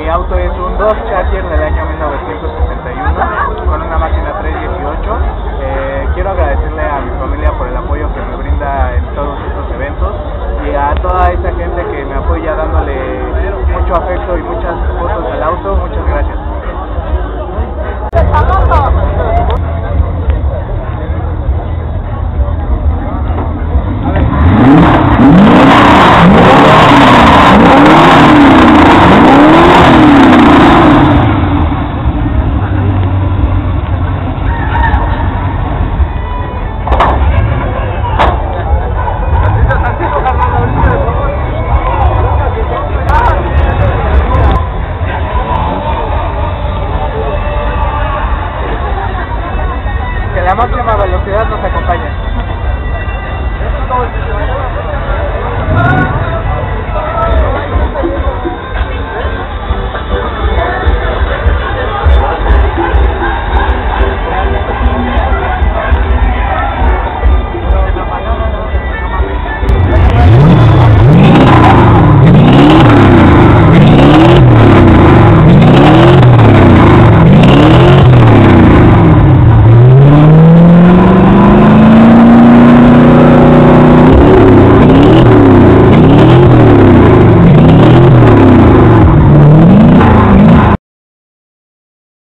auto es un Dodge Charger del año 1961 con una máquina 318. Quiero agradecerle a mi familia por el apoyo que me brinda en todos estos eventos y a toda esa gente que me apoya dándole mucho afecto y muchas fotos al auto. Muchas gracias. La máxima velocidad nos